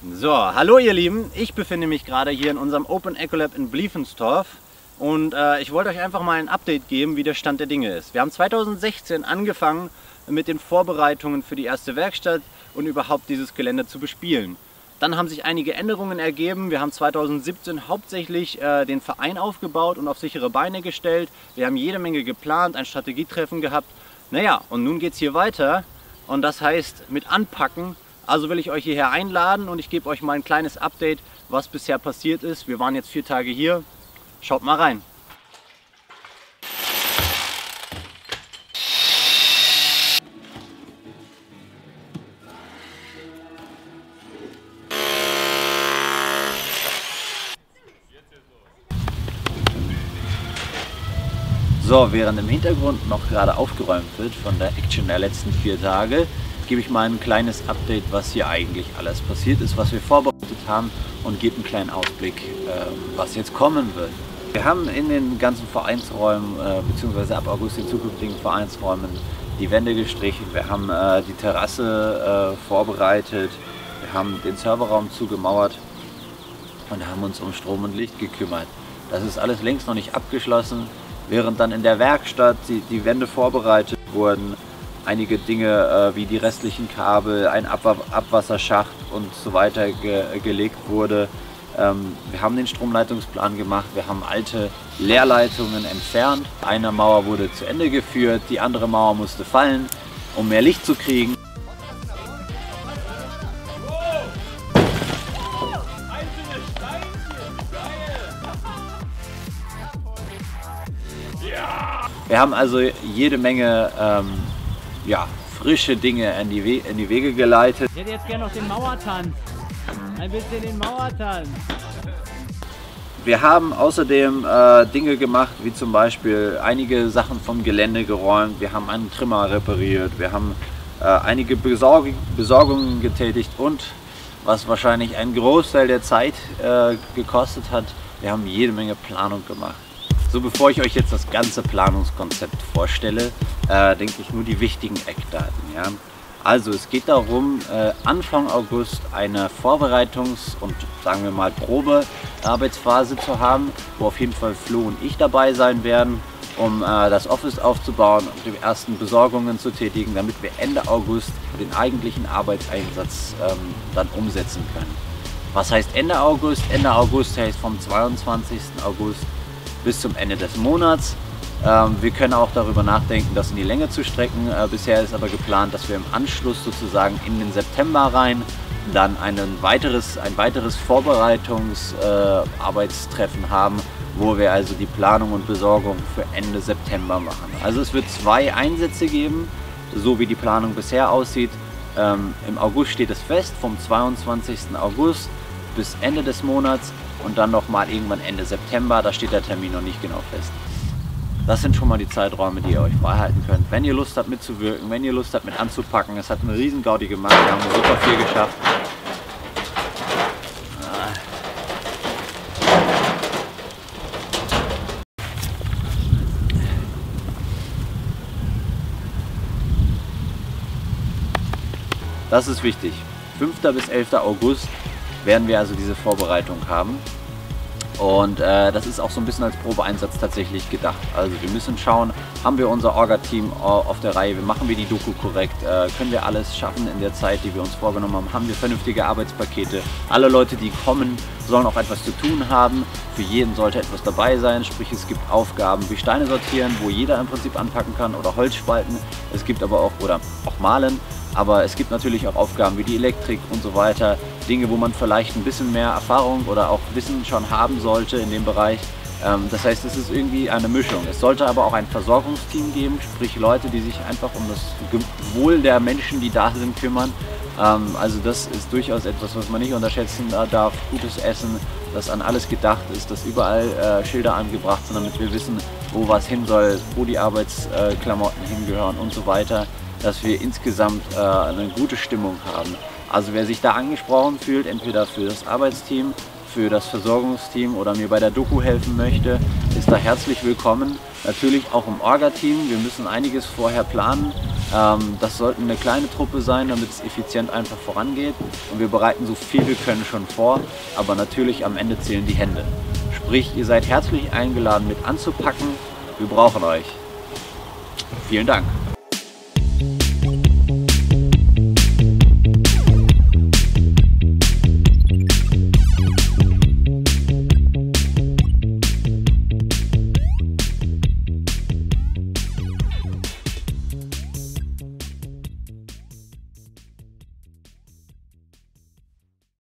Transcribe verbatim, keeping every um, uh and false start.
So, hallo ihr Lieben, ich befinde mich gerade hier in unserem Open Ecolab in Bliefenstorf und äh, ich wollte euch einfach mal ein Update geben, wie der Stand der Dinge ist. Wir haben zweitausendsechzehn angefangen mit den Vorbereitungen für die erste Werkstatt und überhaupt dieses Gelände zu bespielen. Dann haben sich einige Änderungen ergeben. Wir haben zweitausendsiebzehn hauptsächlich äh, den Verein aufgebaut und auf sichere Beine gestellt. Wir haben jede Menge geplant, ein Strategietreffen gehabt. Naja, und nun geht es hier weiter und das heißt mit Anpacken. Also will ich euch hierher einladen und ich gebe euch mal ein kleines Update, was bisher passiert ist. Wir waren jetzt vier Tage hier. Schaut mal rein. So, während im Hintergrund noch gerade aufgeräumt wird von der Action der letzten vier Tage, gebe ich mal ein kleines Update, was hier eigentlich alles passiert ist, was wir vorbereitet haben und gebe einen kleinen Ausblick, was jetzt kommen wird. Wir haben in den ganzen Vereinsräumen, beziehungsweise ab August in zukünftigen Vereinsräumen, die Wände gestrichen, wir haben die Terrasse vorbereitet, wir haben den Serverraum zugemauert und haben uns um Strom und Licht gekümmert. Das ist alles längst noch nicht abgeschlossen, während dann in der Werkstatt die, die Wände vorbereitet wurden. Einige Dinge äh, wie die restlichen Kabel, ein Abwa Abwasserschacht und so weiter ge gelegt wurde. Ähm, wir haben den Stromleitungsplan gemacht, wir haben alte Leerleitungen entfernt. Eine Mauer wurde zu Ende geführt, die andere Mauer musste fallen, um mehr Licht zu kriegen. Wir haben also jede Menge ähm, ja, frische Dinge in die, We in die Wege geleitet. Ich hätte jetzt gerne noch den Mauertanz. Ein bisschen den Mauertanz. Wir haben außerdem äh, Dinge gemacht, wie zum Beispiel einige Sachen vom Gelände geräumt. Wir haben einen Trimmer repariert. Wir haben äh, einige Besorg Besorgungen getätigt und, was wahrscheinlich einen Großteil der Zeit äh, gekostet hat, wir haben jede Menge Planung gemacht. So, bevor ich euch jetzt das ganze Planungskonzept vorstelle, äh, denke ich nur die wichtigen Eckdaten. Ja? Also es geht darum, äh, Anfang August eine Vorbereitungs- und sagen wir mal Probearbeitsphase zu haben, wo auf jeden Fall Flo und ich dabei sein werden, um äh, das Office aufzubauen und die ersten Besorgungen zu tätigen, damit wir Ende August den eigentlichen Arbeitseinsatz ähm, dann umsetzen können. Was heißt Ende August? Ende August heißt vom zweiundzwanzigsten August bis zum Ende des Monats. Ähm, wir können auch darüber nachdenken, das in die Länge zu strecken. Äh, bisher ist aber geplant, dass wir im Anschluss sozusagen in den September rein dann ein weiteres, ein weiteres Vorbereitungs-Arbeitstreffen äh, haben, wo wir also die Planung und Besorgung für Ende September machen. Also es wird zwei Einsätze geben, so wie die Planung bisher aussieht. Ähm, Im August steht es fest, vom zweiundzwanzigsten August bis Ende des Monats. Und dann nochmal irgendwann Ende September, da steht der Termin noch nicht genau fest. Das sind schon mal die Zeiträume, die ihr euch freihalten könnt. Wenn ihr Lust habt mitzuwirken, wenn ihr Lust habt mit anzupacken, es hat eine riesen Gaudi gemacht, wir haben super viel geschafft. Das ist wichtig. fünfter bis elfter August werden wir also diese Vorbereitung haben. Und äh, das ist auch so ein bisschen als Probeeinsatz tatsächlich gedacht. Also wir müssen schauen, haben wir unser Orga-Team auf der Reihe, machen wir die Doku korrekt, äh, können wir alles schaffen in der Zeit, die wir uns vorgenommen haben, haben wir vernünftige Arbeitspakete. Alle Leute, die kommen, sollen auch etwas zu tun haben. Für jeden sollte etwas dabei sein, sprich es gibt Aufgaben wie Steine sortieren, wo jeder im Prinzip anpacken kann, oder Holz spalten. Es gibt aber auch, oder auch malen. Aber es gibt natürlich auch Aufgaben wie die Elektrik und so weiter, Dinge, wo man vielleicht ein bisschen mehr Erfahrung oder auch Wissen schon haben sollte in dem Bereich. Das heißt, es ist irgendwie eine Mischung. Es sollte aber auch ein Versorgungsteam geben, sprich Leute, die sich einfach um das Wohl der Menschen, die da sind, kümmern. Also das ist durchaus etwas, was man nicht unterschätzen darf. Gutes Essen, das an alles gedacht ist, dass überall Schilder angebracht sind, damit wir wissen, wo was hin soll, wo die Arbeitsklamotten hingehören und so weiter. Dass wir insgesamt äh, eine gute Stimmung haben. Also wer sich da angesprochen fühlt, entweder für das Arbeitsteam, für das Versorgungsteam oder mir bei der Doku helfen möchte, ist da herzlich willkommen. Natürlich auch im Orga-Team. Wir müssen einiges vorher planen. Ähm, das sollte eine kleine Truppe sein, damit es effizient einfach vorangeht. Und wir bereiten so viel wir können schon vor, aber natürlich am Ende zählen die Hände. Sprich, ihr seid herzlich eingeladen mit anzupacken. Wir brauchen euch. Vielen Dank.